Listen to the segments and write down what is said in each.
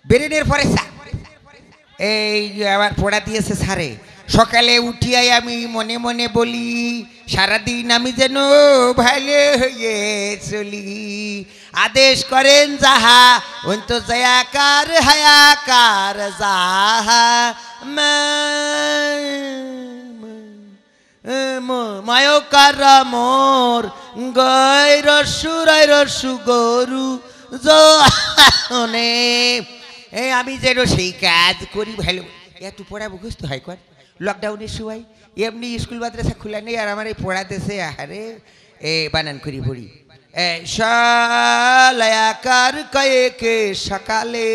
বেরেনের পরে এই আবার পড়া দিয়েছে স্যারে। সকালে উঠিয়াই আমি মনে মনে বলি সারাদিন আমি যেন ভালো হয়ে চলি। আদেশ করেন যাহা অন্ত জয়াকার হায়াকার যাহা মায়কার মোর গয় রসু রায় রসু গরু জনে। আমি যেন সেই কাজ করি ভালো। এত পড়া মুখস্থ হয় কর লকডাউনের সময় এমনি স্কুল মাদ্রাসা খোলা নেই আর আমার এই পড়াতেছে আহারে বানান করি পড়ি। সালায়াকার কয়েকে সকালে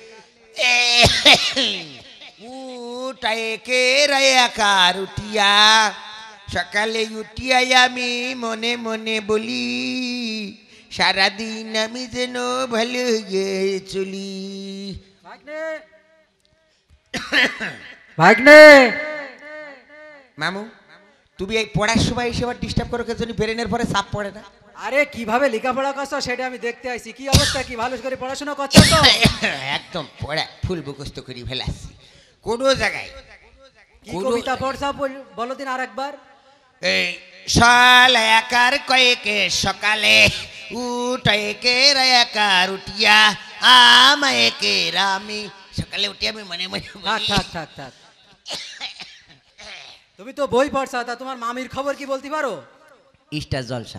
উঠায়েকে রায়াকার উঠিয়া সকালে উঠিয়াই আমি মনে মনে বলি সারাদিন আমি যেন ভালো হয়ে চলি। ভাগ্নে মামু তুমি এই পড়ার সময় এসে আবার ডিস্টার্ব করো কেন? ব্রেনের পরে চাপ পড়ে না? আরে কিভাবে লেখাপড়া করছো সেটা আমি দেখতে আইছি। কি অবস্থা, কি ভালো করে পড়াশোনা করছো তো? একদম পড়া ফুল মুখস্থ করি ফেলাচ্ছি কোনো জায়গায়। কি কবিতা পড়ছো বলো দিন আরেকবার। এই সালায়াকার কয়েকে সকালে উঠায়েকে রায়াকার উঠিয়া আমায়েকে রামি। সকালে উঠে আমি মনে মনে থাক থাক থাক। তুমি তো বই পড়ছো, তা তোমার মামির খবর কি বলতে পারো? স্টার জলসা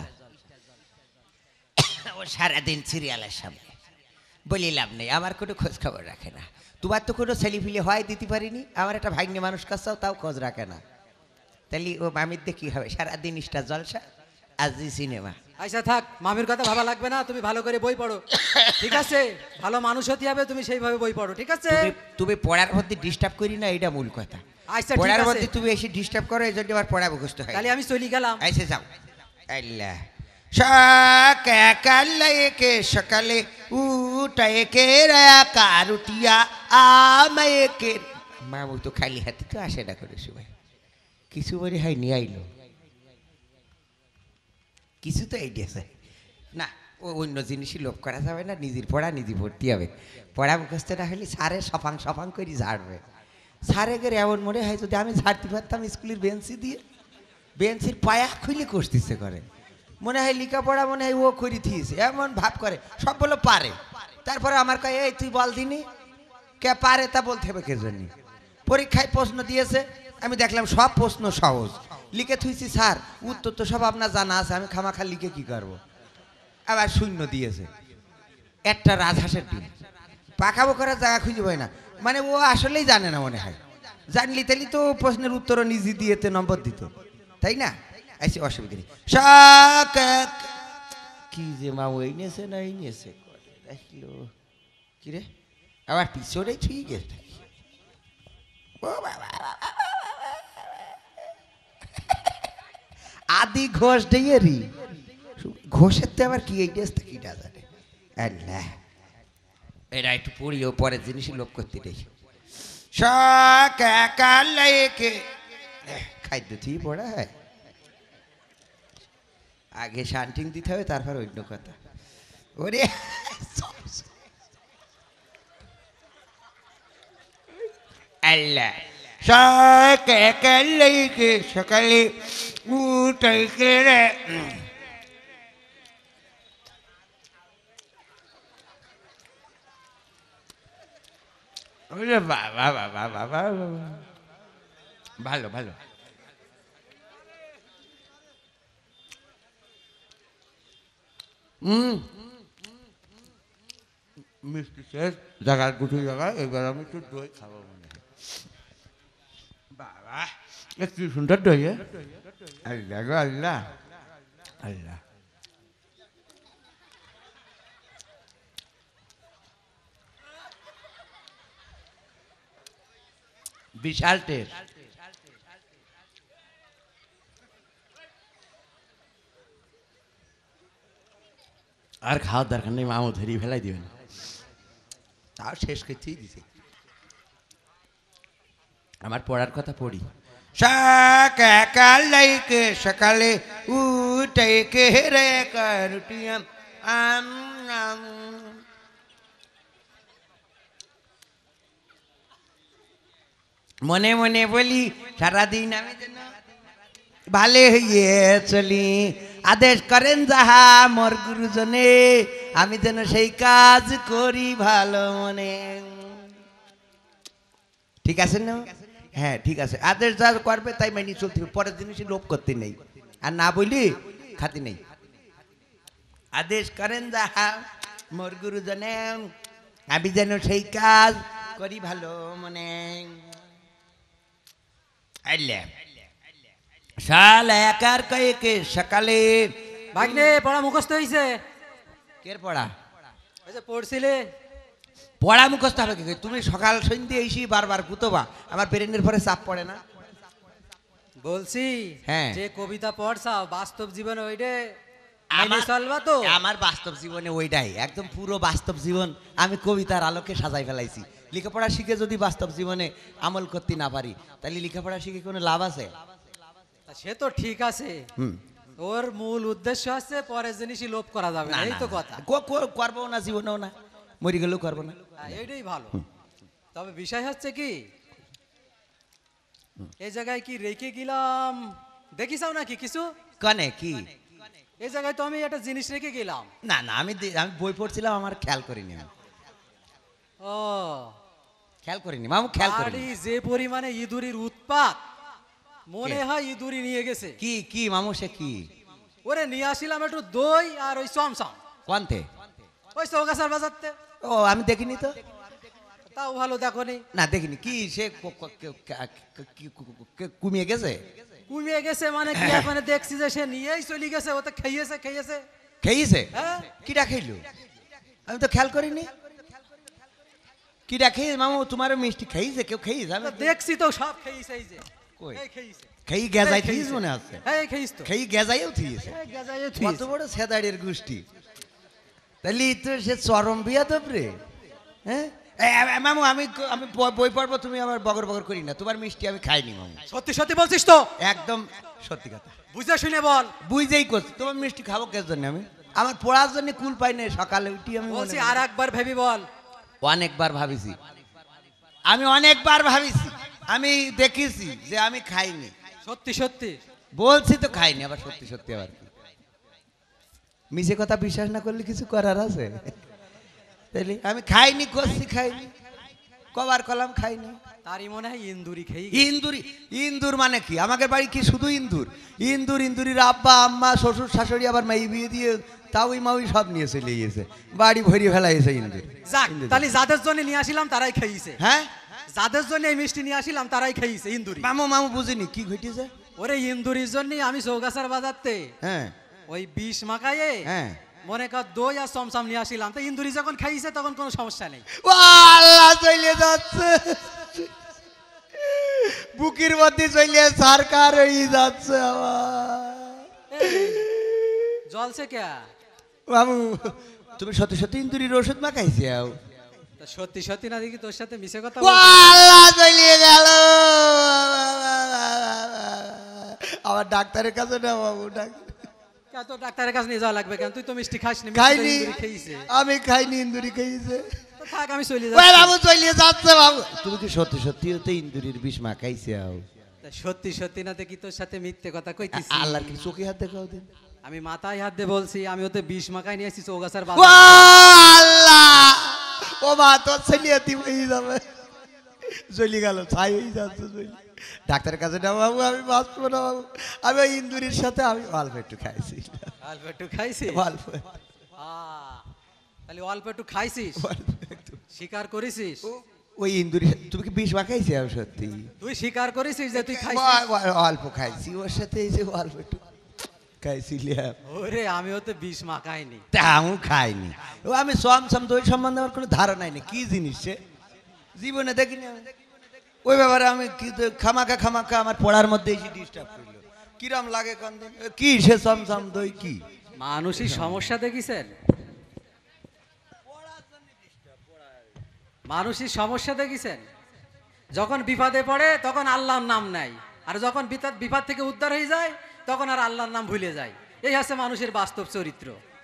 ও সারাদিন সিরিয়ালের সামনে বলি লাভ নেই, আমার কোনো খোঁজ খবর রাখে না। তোমার তো কোনো ছেলেফিলে হয় দিতে পারিনি, আমার একটা ভাগ্নে মানুষ কাছাও তাও খোঁজ রাখে না। তাহলে ও মামির দিয়ে কী হবে? সারাদিন স্টার জলসা আজি সিনেমা। আচ্ছা থাক, মামির কথা ভাবা লাগবে না, তুমি ভালো করে বই পড়ো ঠিক আছে? ভালো মানুষ হতে হবে, তুমি সেইভাবে বই পড়ো ঠিক আছে? তুমি পড়ার মধ্যে ডিস্টার্ব করি না, এটা মূল কথা। আচ্ছা পড়ার মধ্যে তুমি এসে ডিস্টার্ব করো, এই জন্য আমার পড়া মুখস্থ হয়। তাহলে আমি চলে গেলাম। আইসে যাও। আল্লাহ সকালে সকালে উঠায়েকে রায়াকার উঠিয়া আমায়েকে। মামু তো খালি হাতে তো আসে না করে সময়, কিছু মনে হয় নিয়ে আইলো, কিছু তো আইডিয়াছে না। ও অন্য জিনিসই লোভ করা যাবে না, নিজের পড়া নিজে ভর্তি হবে। পড়া মুখস্থ না হলে সারে সফাং সফাং করে ঝাড়বে। সারে গেলে এমন মনে হয় যদি আমি ঝাড়তে পারতাম স্কুলের বেঞ্চি দিয়ে, বেঞ্চির পায়া খুলে কষতেছে করে, মনে হয় লেখাপড়া মনে হয় ও করি থিয়েছে, এমন ভাব করে। সব বলো পারে, তারপরে আমার কয় এই তুই বল দিনি কে পারে, তা বলতে হবে কে জন্য। পরীক্ষায় প্রশ্ন দিয়েছে, আমি দেখলাম সব প্রশ্ন সহজ লিখে থুইছি, স্যার উত্তর তো সব আপনার জানা আছে, আমি খামাখা লিখে কি করব? আবার শূন্য দিয়েছে, একটা রাজহাঁসের ডিম, পাকাবো করার জায়গা খুঁজে পায় না। মানে ও আসলেই জানে না মনে হয়, জানলি তাহলে তো প্রশ্নের উত্তরও নিজে দিয়েতে নম্বর দিত, তাই না? আইসি অসুবিধা নেই। কি যে মা ওই নিয়েছে না এই নিয়েছে দেখলো কি রে, আবার পিছনে ছুঁয়ে গেছে। আদি ঘোষ ডেয়ারি ঘোষের তো আবার কি এই ড্রেসটা কিটা জানে। আল্লাহ এরা একটু পড়িও পরের জিনিসই লোভ করতে দেখি। সকালে খাদ্য ঠিক পড়া হয়, আগে শান্টিং দিতে হবে তারপর অন্য কথা। ওরে আল্লাহ সকালে সকালে উঠে রে বাবা বাবা বাবা, ভালো ভালো। মিষ্টি শেষ জায়গার গুটি জায়গায়, এবার আমি একটু দই খাবো মনে হয়। বাবা কি সুন্দর দই, আল্লাহ গো আল্লাহ আল্লাহ। বিশাল টেস্ট। আর খাওয়ার দরকার নেই, মামু ধরি ফেলাই দিবেন, তাও শেষ করতেই দিছে। আমার পড়ার কথা পড়ি। সকালে সকালে উঠে রে রুটিয়াম মনে মনে বলি সারাদিন আমি যেন ভালে হইয়ে চলি, আদেশ করেন যাহা মোর গুরুজনে, আমি যেন সেই কাজ করি ভালো মনে। ঠিক আছে না? হ্যাঁ ঠিক আছে, আদেশ যা করবে তাই মানি চলতে হবে, পরের জিনিস লোভ করতে নেই, আর না বলি খাতি নেই। আদেশ করেন যাহা মোর গুরুজনে, আমি যেন সেই কাজ করি ভালো মনে। আইলে শাল একার কয়েকে সকালে ভাগ্নে পড়া মুখস্থ হইছে? কের পড়া? ওই যে পড়ছিলে। পড়া মুখস্থ হবে কি? তুমি সকাল সন্ধ্যে এসি বারবার কুতবা, আমার ব্রেনের পরে চাপ পড়ে না? বলছি হ্যাঁ। যে কবিতা পড়ছাও বাস্তব জীবনে ওইটা আমার চলবা তো? আমার বাস্তব জীবনে ওইটাই একদম পুরো বাস্তব জীবন আমি কবিতার আলোকে সাজাই ফেলাইছি। লেখাপড়া শিখে যদি বাস্তব জীবনে আমল করতে না পারি তাহলে লেখাপড়া শিখে কোনো লাভ আছে? তা সে তো ঠিক আছে, হুম। ওর মূল উদ্দেশ্য আছে পরের জিনিসই লোভ করা যাবে না, না, এই না, তো না। কথা। করবো না, জীবনেও না, মরি গেলেও করবো না। হ্যাঁ, এইটাই ভালো। তবে বিষয় হচ্ছে কি, এই জায়গায় কি রেখে গেলাম দেখিসাও নাকি কিছু? কনে কি? এই জায়গায় তো আমি একটা জিনিস রেখে গেলাম। না না, আমি বই পড়ছিলাম, আমার খেয়াল করিনি, আমি ও খেয়াল করিনি মামু, খেয়াল বাড়ি করিনি। যে পরিমাণে ইঁদুরির উৎপাত, মনে হয় ইঁদুরি নিয়ে গেছে। কি কি মামু সে কি? ওরে নিয়ে আসিলাম একটু দই আর ওই চমচম, কোনতে? ওই চৌগাছার বাজারতে। ও আমি দেখিনি তো। তাও ভালো দেখনি। না দেখিনি, কি সে কমিয়ে গেছে? কমিয়ে গেছে মানে কি, এখন দেখছি যে সে নিয়েই চলে গেছে, ও তো খেয়েছে। খেয়েছে? হ্যাঁ। কিটা খেইলো? আমি তো খেয়াল করিনি। কিটা খেয়ে মামু তোমার মিষ্টি খেয়েছে? কেউ খেয়েছে? আমি তো দেখছি তো সব খেয়েছে, এই যে কই? এই খেয়েছে। খেই গেজাই এই থিস খেয়েছে। মনে আছে? হ্যাঁ, এই খেয়েছ তো। খেই গেজাইও থিয়েছে। এই গেজাইও কত থুইছে। বড় সেদাড়ের গোষ্ঠী! তাহলে ই তো সে চরম বিয়া তো রে। হ্যাঁ মামু, আমি আমি বই পড়বো, তুমি আমার বগর বগর করি না, তোমার মিষ্টি আমি খাইনি মামু। সত্যি সত্যি বলছিস তো? একদম সত্যি কথা, বুঝে শুনে বল। বুঝেই করছি। তোমার মিষ্টি খাবো কে জন্য? আমি আমার পড়ার জন্য কুল পাই না, সকালে উঠি আমি বলছি আর একবার ভেবি বল। অনেকবার ভাবিছি, আমি অনেকবার ভাবিছি, আমি দেখেছি যে আমি খাইনি। সত্যি সত্যি বলছি তো খাইনি, আবার সত্যি সত্যি আবার কি? মিছে কথা বিশ্বাস না করলে কিছু করার আছে? তাইলে আমি খাইনি, করছি খাইনি, কবার কলাম খাইনি। তারই মনে হয় ইন্দুরি খেয়ে ইন্দুরি? ইন্দুর মানে কি? আমাদের বাড়ি কি শুধু ইন্দুর? ইন্দুরির আব্বা আম্মা শ্বশুর শাশুড়ি আবার মাই বিয়ে দিয়ে তাওই মাউই সব নিয়ে চলে গিয়েছে, বাড়ি ভরিয়ে ফেলাইছে ইন্দুর। যাক, তাহলে যাদের জন্য নিয়ে আসিলাম তারাই খেয়েছে। হ্যাঁ, যাদের জন্য এই মিষ্টি নিয়ে আসিলাম তারাই খেয়েছে ইন্দুরি। মামু বুঝিনি কি ঘটেছে। ওরে ইন্দুরির জন্য আমি চৌগাছার বাজারতে হ্যাঁ ওই বিষ মাখায়ে হ্যাঁ, মনে কর দই আর চমচম নিয়ে আসিলাম, তো ইন্দুরি যখন খাইছে তখন কোনো সমস্যা নেই। ও আল্লাহ, চলে যাচ্ছে বুকের মধ্যে, চলে সরকার হয়ে যাচ্ছে আমার। জলছে কে? মামু তুমি সত্যি সত্যি ইন্দুরির ওষুধ মাখাইছে? তা সত্যি সত্যি না দেখি তোর সাথে মিশে কথা ও বলছি। আল্লাহ, চলে গেল আমার। ডাক্তারের কাছে না বাবু, ডাক্তার কে তো ডাক্তারের কাছে নিয়ে যাওয়া লাগবে কেন? তুই তো মিষ্টি খাসনি, খাইনি, খেয়েছে। আমি খাইনি, ইন্দুরি খাইছে। তো থাক, আমি চলে ওই যাচ্ছি। বাবু চলে যাচ্ছে বাবু। তুমি কি সত্যি সত্যি তো ইন্দুরির বিষ মাখাইছে? তা সত্যি সত্যি না দেখি তোর সাথে মিথ্যে কথা কইতেছি। আল্লাহর কি চোখে হাত দেখাও দিন। আমি মাথায় হাত দিয়ে বলছি, আমি ওতে বিষ মাখাই নিয়ে আসছি চৌগাছার ও বাজার। আল্লাহ, ও মা তোর ছেলে এতিম হয়ে যাবে, চলে গেল, ছাই হয়ে যাচ্ছে চলে। ডাক্তারের কাছে না বাবু, আমি বাঁচবো না বাবু। আমি ওই ইন্দুরির সাথে আমি অল্প একটু খাইছি, অল্প একটু খাইছিস? অল্প তাহলে অল্প একটু খাইছিস, অল্প একটু। স্বীকার করেছিস? ওই ইন্দুরি তুমি কি বিষ মাখাইছি? আমি সত্যি তুই স্বীকার করেছিস যে তুই খাইছিস? অল্প খাইছি, ওর সাথে এই যে অল্প একটু খাইছিলাম। ওরে আমি ওতে বিষ মাখাইনি। তাও খাইনি। ও আমি সমসম দই সম্বন্ধে আমার কোনো ধারণাই নেই, কি জিনিস সে জীবনে দেখিনি আমি। ওই ব্যাপারে আমি কি খামাকা আমার পড়ার মধ্যে এসে ডিস্টার্ব করলো। কিরম লাগে কোন দিন কি সে সমসম দই কি? মানুষের সমস্যা দেখিছেন? মানুষের সমস্যা দেখিছেন? যখন বিপদে পড়ে তখন আল্লাহর নাম নাই, আর যখন বিপদ থেকে উদ্ধার হয়ে যায় তখন আর আল্লাহর নাম ভুলে যায়। এই হচ্ছে মানুষের বাস্তব চরিত্র।